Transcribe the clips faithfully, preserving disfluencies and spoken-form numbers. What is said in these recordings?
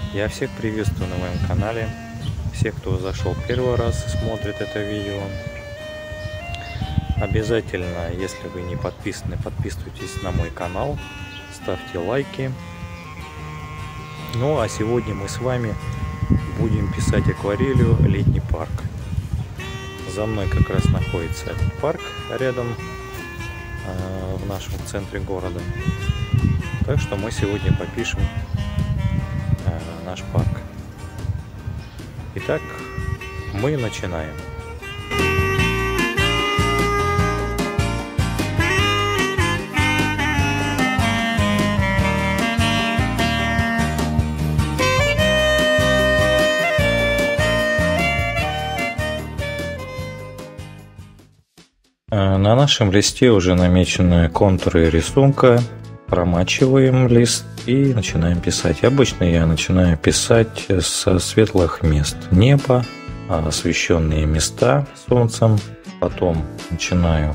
Я всех приветствую на моем канале, всех, кто зашел первый раз и смотрит это видео. Обязательно, если вы не подписаны, подписывайтесь на мой канал, ставьте лайки. Ну а сегодня мы с вами будем писать акварелью «Летний парк». За мной как раз находится этот парк рядом э, в нашем центре города. Так что мы сегодня попишем э, наш парк. Итак, мы начинаем. На нашем листе уже намечены контуры рисунка. Промачиваем лист и начинаем писать. Обычно я начинаю писать со светлых мест. Небо, освещенные места солнцем. Потом начинаю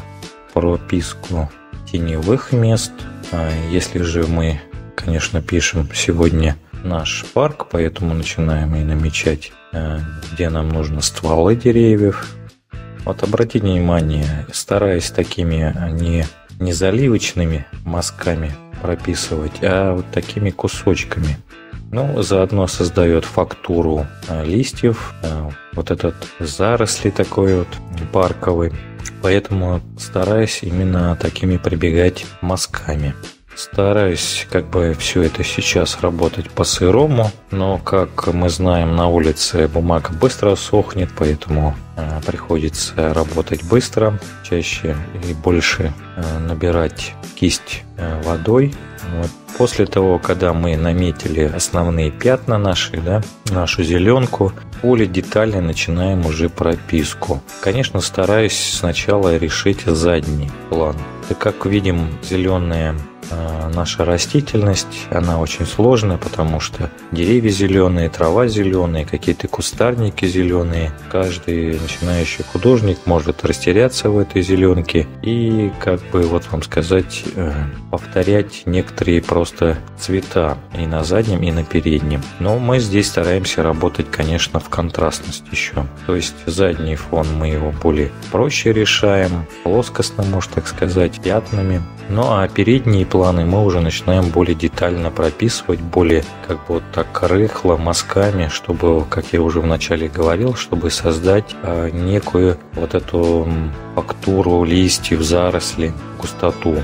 прописку теневых мест. Если же мы, конечно, пишем сегодня наш парк, поэтому начинаем и намечать, где нам нужно стволы деревьев. Вот обратите внимание, стараясь такими не, не заливочными мазками прописывать, а вот такими кусочками. Ну, заодно создает фактуру листьев, вот этот заросли такой вот парковый. Поэтому стараюсь именно такими прибегать мазками. Стараюсь как бы все это сейчас работать по-сырому, но, как мы знаем, на улице бумага быстро сохнет, поэтому э, приходится работать быстро, чаще и больше э, набирать кисть э, водой. Вот. После того, когда мы наметили основные пятна наши, да, нашу зеленку, более детально начинаем уже прописку. Конечно, стараюсь сначала решить задний план. И как видим, зеленая наша растительность, она очень сложная, потому что деревья зеленые, трава зеленая, какие-то кустарники зеленые. Каждый начинающий художник может растеряться в этой зеленке и, как бы, вот вам сказать, повторять некоторые просто цвета и на заднем, и на переднем. Но мы здесь стараемся работать, конечно, в контрастность еще. То есть задний фон мы его более проще решаем, плоскостно, можно так сказать, пятнами. Ну а передние планы мы уже начинаем более детально прописывать, более как бы вот так рыхло, мазками, чтобы, как я уже вначале говорил, чтобы создать а, некую вот эту фактуру листьев, заросли, густоту.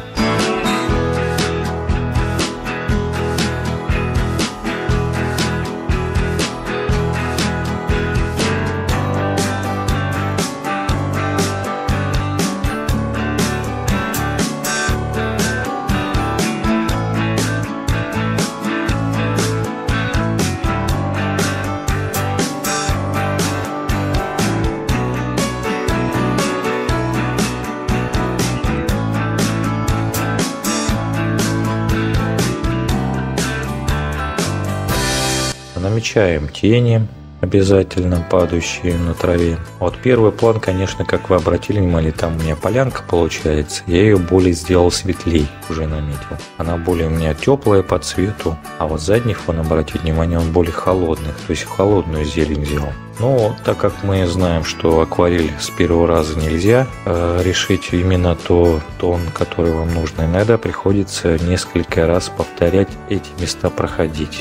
Намечаем тени, обязательно падающие на траве. Вот первый план, конечно, как вы обратили внимание, там у меня полянка получается. Я ее более сделал светлей, уже наметил. Она более у меня теплая по цвету. А вот задний фон, обратите внимание, он более холодный. То есть холодную зелень сделал. Но так как мы знаем, что акварель с первого раза нельзя э, решить именно то тон, который вам нужно, иногда приходится несколько раз повторять эти места, проходить.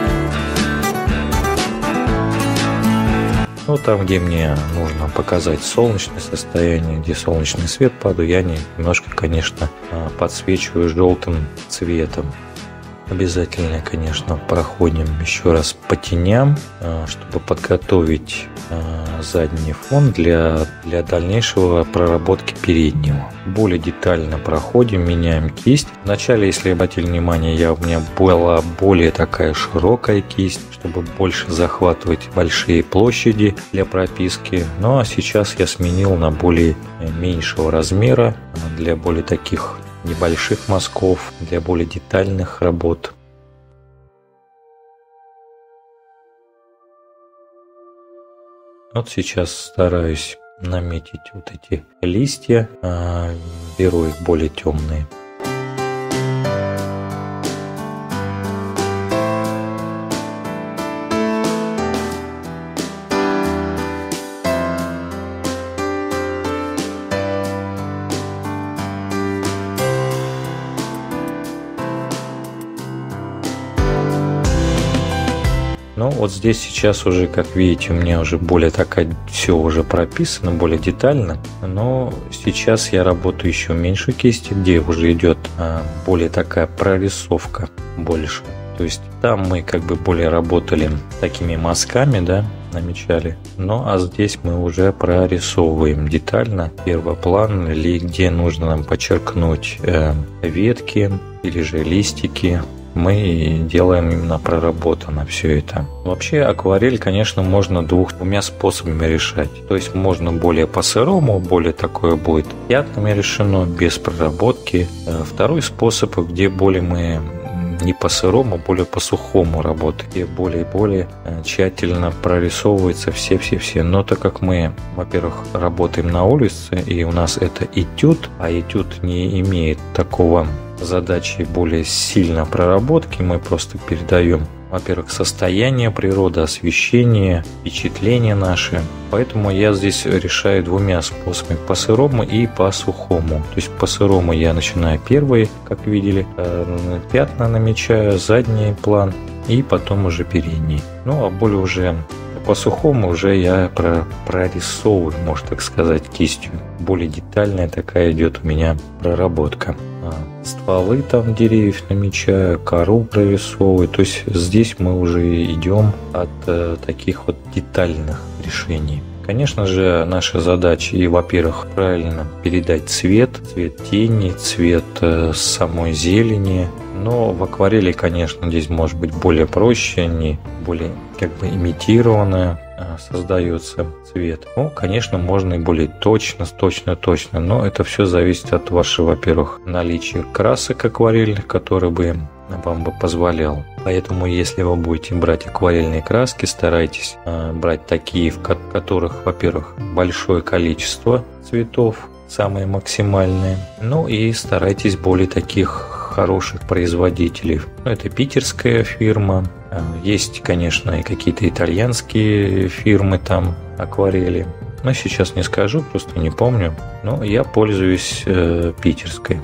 Ну, там, где мне нужно показать солнечное состояние, где солнечный свет падает, я немножко, конечно, подсвечиваю желтым цветом. Обязательно, конечно, проходим еще раз по теням, чтобы подготовить задний фон для, для дальнейшего проработки переднего. Более детально проходим, меняем кисть. Вначале, если обратили внимание, я, у меня была более такая широкая кисть, чтобы больше захватывать большие площади для прописки. Ну а сейчас я сменил на более меньшего размера, для более таких небольших мазков, для более детальных работ. Вот сейчас стараюсь наметить вот эти листья, беру их более темные. Ну, вот здесь сейчас уже, как видите, у меня уже более такая, все уже прописано, более детально. Но сейчас я работаю еще меньше кисти, где уже идет а, более такая прорисовка больше. То есть там мы как бы более работали такими мазками, да, намечали. Ну, а здесь мы уже прорисовываем детально первоплан, или где нужно нам подчеркнуть э, ветки или же листики. Мы делаем именно проработано все это. Вообще акварель, конечно, можно двух-двумя способами решать. То есть можно более по-сырому, более такое будет пятнами решено, без проработки. Второй способ, где более мы не по-сырому, более по-сухому работать, где более и более тщательно прорисовываются все-все-все. Но так как мы, во-первых, работаем на улице, и у нас это этюд, а этюд не имеет такого задачи более сильно проработки, мы просто передаем, во-первых, состояние природы, освещение, впечатления наши. Поэтому я здесь решаю двумя способами: по сырому и по сухому. То есть по сырому я начинаю первые, как видели, пятна намечаю, задний план и потом уже передний. Ну а более уже по сухому уже я прорисовываю, можно так сказать, кистью. Более детальная такая идет у меня проработка. Стволы там деревьев намечаю, кору прорисовываю. То есть здесь мы уже идем от э, таких вот детальных решений. Конечно же, наша задача, и, во-первых, правильно передать цвет, цвет тени, цвет э, самой зелени. Но в акварели, конечно, здесь может быть более проще, они более как бы имитированные создается цвет. Ну, конечно, можно и более точно, точно, точно, но это все зависит от вашего, во-первых, наличия красок акварельных, которые бы вам бы позволял. Поэтому, если вы будете брать акварельные краски, старайтесь э, брать такие, в которых, во-первых, большое количество цветов, самые максимальные. Ну и старайтесь более таких хороших производителей. Ну, это питерская фирма. Есть, конечно, и какие-то итальянские фирмы там акварели. Но сейчас не скажу, просто не помню. Но я пользуюсь э, питерской.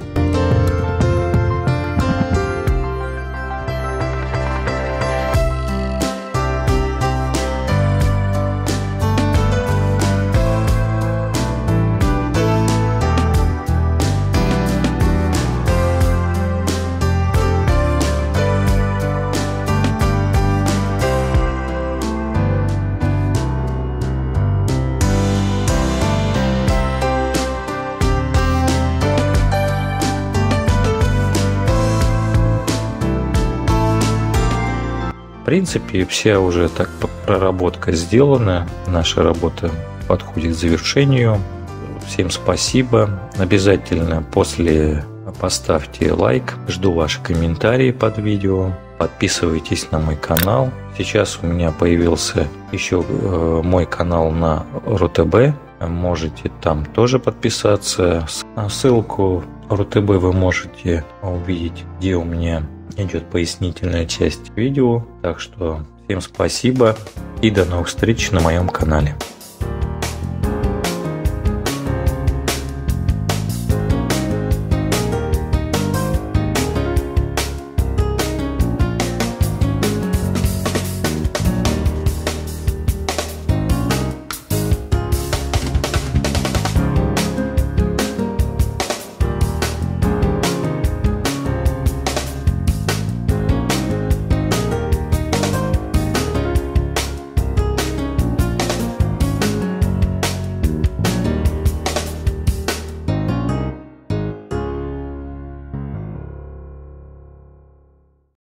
В принципе, вся уже так проработка сделана. Наша работа подходит к завершению. Всем спасибо. Обязательно после поставьте лайк. Жду ваши комментарии под видео. Подписывайтесь на мой канал. Сейчас у меня появился еще мой канал на РУТБ. Можете там тоже подписаться. Ссылку РУТБ вы можете увидеть, где у меня идет пояснительная часть видео. Так что всем спасибо и до новых встреч на моем канале.